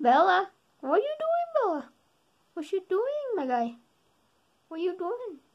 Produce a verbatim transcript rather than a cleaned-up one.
Bella, what are you doing, Bella? What you doing, my guy? What you doing?